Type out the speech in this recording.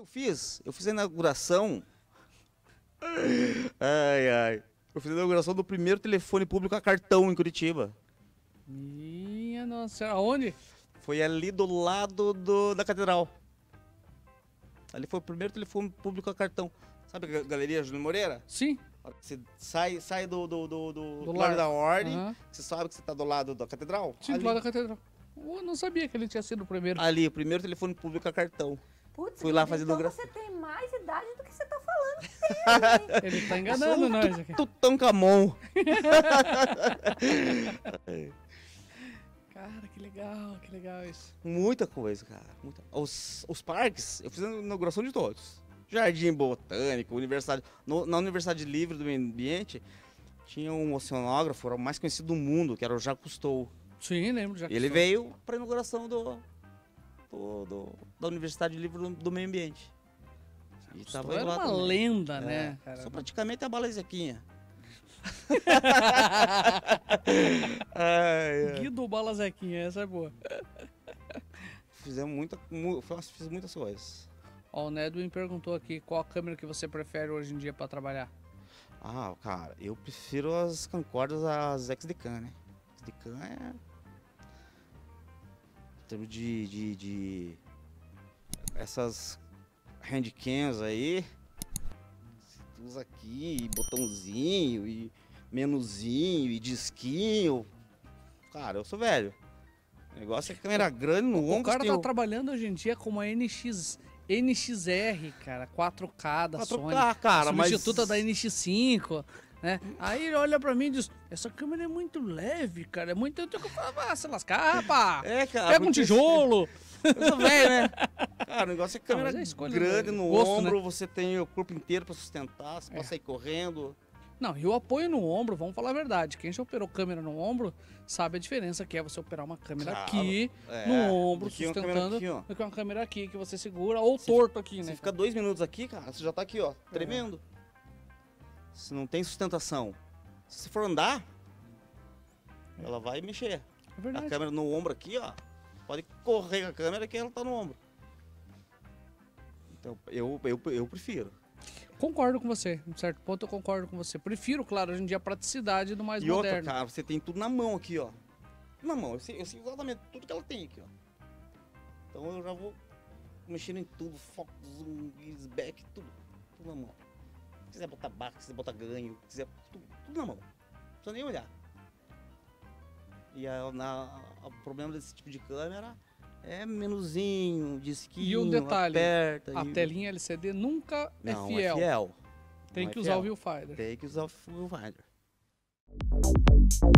Eu fiz a inauguração. Ai. Eu fiz a inauguração do primeiro telefone público a cartão em Curitiba. Minha nossa, aonde? Foi ali do lado da catedral. Ali foi o primeiro telefone público a cartão. Sabe a Galeria Júlio Moreira? Sim. Você sai do Do Largo da Largo. Ordem, Aham. você sabe que você tá do lado da catedral? Sim, do lado da catedral. Eu não sabia que ele tinha sido o primeiro. Ali, o primeiro telefone público a cartão. Putz, Fui lá fazer então inauguração. você tem mais idade do que você tá falando. Mesmo, hein? Ele tá enganando nós aqui. Tutankamon. Cara, que legal isso. Muita coisa, cara. Os parques, eu fiz a inauguração de todos. Jardim Botânico, Universidade. Na Universidade Livre do Meio Ambiente, tinha um oceanógrafo, era o mais conhecido do mundo, que era o Jacques Cousteau. Sim, lembro já. Ele veio para a inauguração da Universidade Livre do Meio Ambiente. E tava Era lá uma também. lenda, né, cara? Sou praticamente a bala Zequinha. Guido Bala Zequinha, essa é boa. Fiz muitas coisas. Ó, o Nedwin perguntou aqui qual a câmera que você prefere hoje em dia pra trabalhar. Ah, cara, eu prefiro as camcordas, as XD-Cam, né? XD-Cam é... Em termos de essas handcams aí, você usa aqui, botãozinho, e menuzinho, e disquinho. Cara, eu sou velho. O negócio é câmera grande no O ombro. cara tá trabalhando hoje em dia com uma NXR, cara, 4K da 4K, Sony. cara, mas... Substituta da NX5, né? Aí ele olha pra mim e diz, essa câmera é muito leve, cara, é muito... Eu tenho que falar, se lascar, rapaz. É, cara. Pega um tijolo. Eu sou velho, né? Cara, o negócio é câmera mas é escolha grande do no gosto, ombro, você tem o corpo inteiro pra sustentar, você pode sair correndo. Não, e o apoio no ombro, vamos falar a verdade, quem já operou câmera no ombro sabe a diferença que é você operar uma câmera Claro, aqui, é, no ombro, do que uma câmera sustentando, aqui, ó. do que uma câmera aqui que você segura, ou torto aqui, né? Você fica 2 minutos aqui, cara, você já tá aqui, ó, tremendo. Você não tem sustentação. Se você for andar, ela vai mexer. É verdade. A câmera no ombro aqui, ó, pode correr com a câmera que ela tá no ombro. Então, eu prefiro. Concordo com você, em certo ponto eu concordo com você. Prefiro, claro, hoje em dia a praticidade do mais E outra, moderno. cara, você tem tudo na mão aqui, ó. Na mão, eu sei exatamente tudo que ela tem aqui, ó. Então eu já vou mexendo em tudo, foco, zoom, back, tudo. Tudo na mão. Se quiser botar barra, se quiser botar ganho, se quiser, tudo na mão. Não precisa nem olhar. E o problema desse tipo de câmera é menuzinho, disquinho, E um detalhe, aperta. a telinha LCD nunca Não, é fiel. é fiel. Tem Não que é usar o fiel. viewfinder. Tem que usar o viewfinder.